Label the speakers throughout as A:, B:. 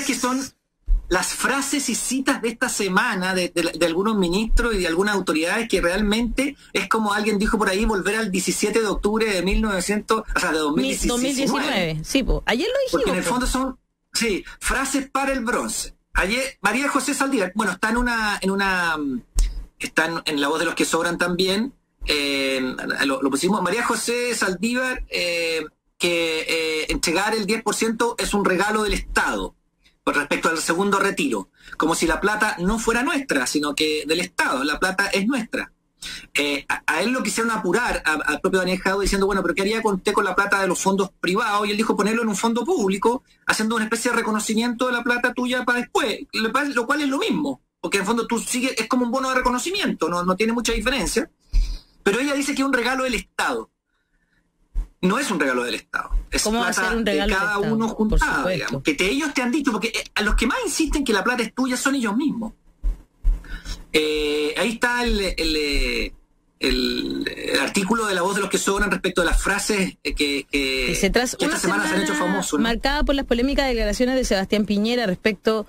A: cuáles que son las frases y citas de esta semana de algunos ministros y de algunas autoridades que realmente es como alguien dijo por ahí, volver al 17 de octubre de 2019.
B: Sí, ayer lo dijimos.
A: Porque en el fondo son, sí, frases para el bronce. Ayer, María José Saldívar, bueno, está en La Voz de los que Sobran también, lo pusimos, María José Saldívar, que entregar el 10% es un regalo del Estado con respecto al segundo retiro, como si la plata no fuera nuestra, sino que del Estado, la plata es nuestra. A él lo quisieron apurar, al propio Daniel Jadot, diciendo, bueno, pero ¿qué haría con la plata de los fondos privados? Y él dijo ponerlo en un fondo público, haciendo una especie de reconocimiento de la plata tuya para después, lo cual es lo mismo, porque en el fondo tú sigues, es como un bono de reconocimiento, no tiene mucha diferencia, pero ella dice que es un regalo del Estado. No es un regalo del Estado, es plata de cada uno juntada, digamos, que ellos te han dicho, porque a los que más insisten que la plata es tuya son ellos mismos. Ahí está el artículo de La Voz de los que Sobran respecto de las frases que esta semana se han hecho famosos, ¿no?
B: Marcada por las polémicas declaraciones de Sebastián Piñera respecto,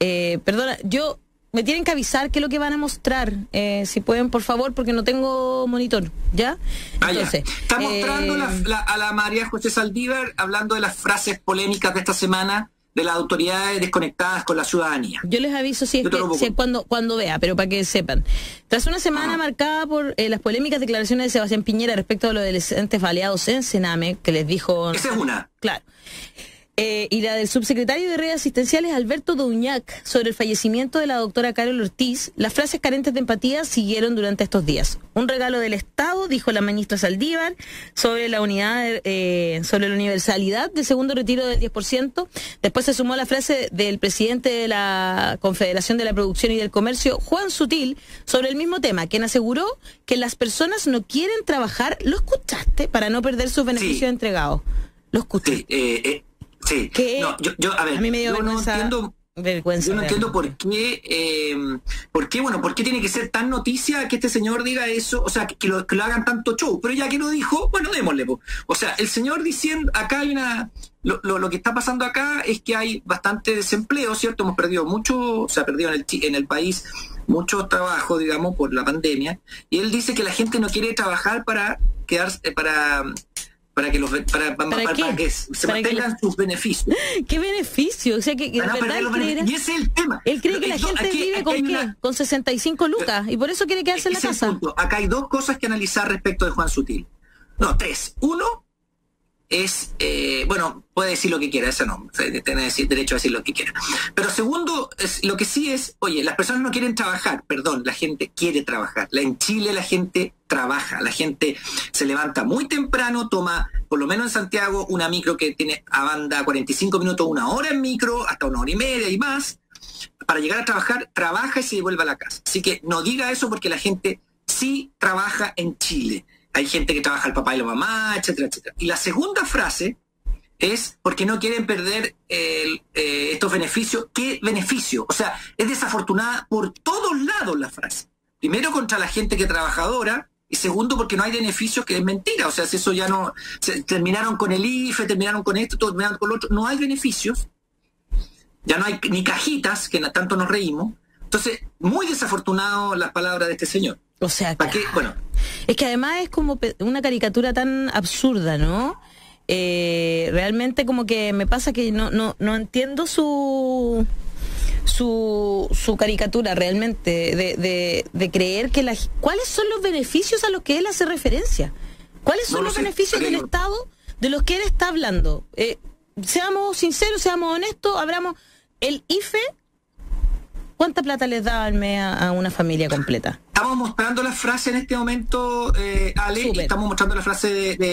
B: me tienen que avisar qué es lo que van a mostrar, si pueden, por favor, porque no tengo monitor, ¿ya?
A: Entonces, está mostrando a la María José Saldívar hablando de las frases polémicas de esta semana de las autoridades desconectadas con la ciudadanía.
B: Yo les aviso cuando vea, pero para que sepan. Tras una semana marcada por las polémicas declaraciones de Sebastián Piñera respecto a los adolescentes baleados en Sename, que les dijo...
A: Esa es una.
B: Claro. Y la del subsecretario de Redes Asistenciales, Alberto Douñac, sobre el fallecimiento de la doctora Carol Ortiz, las frases carentes de empatía siguieron durante estos días. Un regalo del Estado, dijo la ministra Saldívar, sobre la sobre la universalidad del segundo retiro del 10%. Después se sumó la frase del presidente de la Confederación de la Producción y del Comercio, Juan Sutil, sobre el mismo tema, quien aseguró que las personas no quieren trabajar, ¿lo escuchaste? Para no perder sus beneficios entregados. ¿Lo escuchaste?
A: Sí. Sí, no, a mí me dio vergüenza. Yo no entiendo por qué tiene que ser tan noticia que este señor diga eso, o sea, que lo hagan tanto show, pero ya que lo dijo, bueno, démosle. O sea, el señor diciendo, acá hay lo que está pasando acá es que hay bastante desempleo, ¿cierto? Hemos perdido mucho, se ha perdido en el país mucho trabajo, digamos, por la pandemia, y él dice que la gente no quiere trabajar para quedarse, para que se mantengan sus beneficios.
B: ¿Qué beneficios? O sea, que
A: y ese es el tema.
B: Él cree que la gente vive con ¿qué? Con 65 lucas, y por eso quiere quedarse en la casa.
A: Acá hay dos cosas que analizar respecto de Juan Sutil. No, tres. Uno es, puede decir lo que quiera, eso no, tiene derecho a decir lo que quiera. Pero segundo, lo que sí es, oye, las personas no quieren trabajar, la gente quiere trabajar. En Chile la gente trabaja, la gente se levanta muy temprano, toma, por lo menos en Santiago, una micro que tiene a banda 45 minutos, una hora en micro, hasta una hora y media y más, para llegar a trabajar, trabaja y se devuelve a la casa. Así que no diga eso porque la gente sí trabaja en Chile. Hay gente que trabaja el papá y la mamá, etcétera, etcétera. Y la segunda frase es porque no quieren perder estos beneficios. ¿Qué beneficio? O sea, es desafortunada por todos lados la frase. Primero contra la gente que es trabajadora, y segundo porque no hay beneficios, que es mentira. O sea, si eso ya no... terminaron con el IFE, terminaron con esto, terminaron con lo otro. No hay beneficios. Ya no hay ni cajitas, que tanto nos reímos. Entonces, muy desafortunado las palabras de este señor.
B: O sea,
A: ¿para qué? Bueno,
B: es que además es como una caricatura tan absurda, ¿no? Realmente como que me pasa que no entiendo su caricatura realmente de creer que ¿cuáles son los beneficios a los que él hace referencia? ¿Cuáles son los beneficios del Estado de los que él está hablando? Seamos sinceros, seamos honestos, abramos el IFE. ¿Cuánta plata les da al mes a una familia completa?
A: Estamos mostrando la frase en este momento, Ale, y estamos mostrando la frase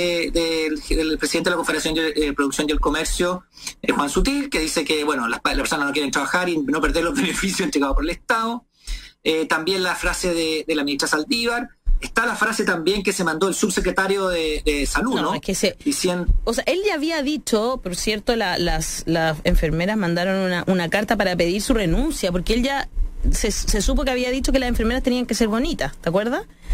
A: del presidente de la Confederación de Producción y el Comercio, Juan Sutil, que dice que las personas no quieren trabajar y no perder los beneficios entregados por el Estado. También la frase de la ministra Saldívar. Está la frase también que se mandó el subsecretario de Salud, ¿no?
B: Es que diciendo... O sea, él ya había dicho, por cierto, las enfermeras mandaron una carta para pedir su renuncia, porque él ya se supo que había dicho que las enfermeras tenían que ser bonitas, ¿te acuerdas?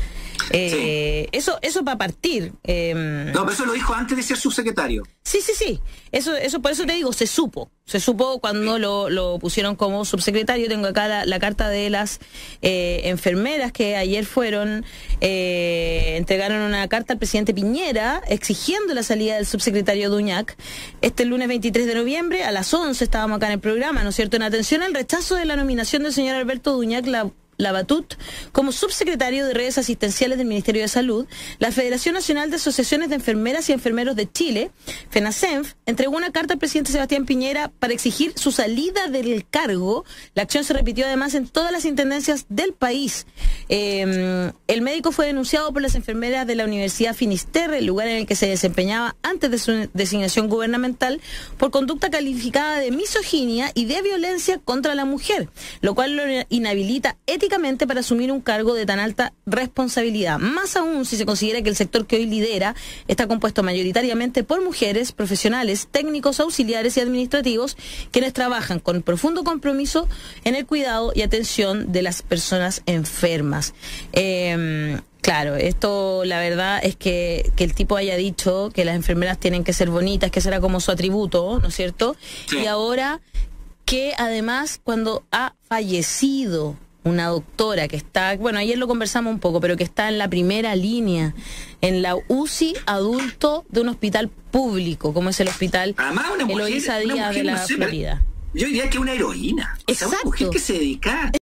B: Eso para partir.
A: No, pero eso lo dijo antes de ser subsecretario.
B: Sí. Eso por eso te digo, se supo cuando lo pusieron como subsecretario. Tengo acá la carta de las enfermeras que ayer entregaron una carta al presidente Piñera exigiendo la salida del subsecretario Duñac. Este lunes 23 de noviembre a las 11 estábamos acá en el programa, ¿no es cierto?, en atención al rechazo de la nominación del señor Alberto Duñac Labatut como subsecretario de redes asistenciales del Ministerio de Salud. La Federación Nacional de Asociaciones de Enfermeras y Enfermeros de Chile, FENASENF, entregó una carta al presidente Sebastián Piñera para exigir su salida del cargo. La acción se repitió además en todas las intendencias del país. El médico fue denunciado por las enfermeras de la Universidad Finisterre, el lugar en el que se desempeñaba antes de su designación gubernamental, por conducta calificada de misoginia y de violencia contra la mujer, lo cual lo inhabilita éticamente para asumir un cargo de tan alta responsabilidad, más aún si se considera que el sector que hoy lidera está compuesto mayoritariamente por mujeres, profesionales, técnicos, auxiliares y administrativos, quienes trabajan con profundo compromiso en el cuidado y atención de las personas enfermas. Claro, esto la verdad es que el tipo haya dicho que las enfermeras tienen que ser bonitas, que ese era como su atributo, ¿no es cierto? Sí. Y ahora que además cuando ha fallecido una doctora que está, bueno, ayer lo conversamos un poco, pero que está en la primera línea, en la UCI adulto de un hospital público, como es el hospital Eloísa Díaz de la Florida.
A: Yo diría que una heroína.
B: Exacto.
A: Esa mujer que se dedica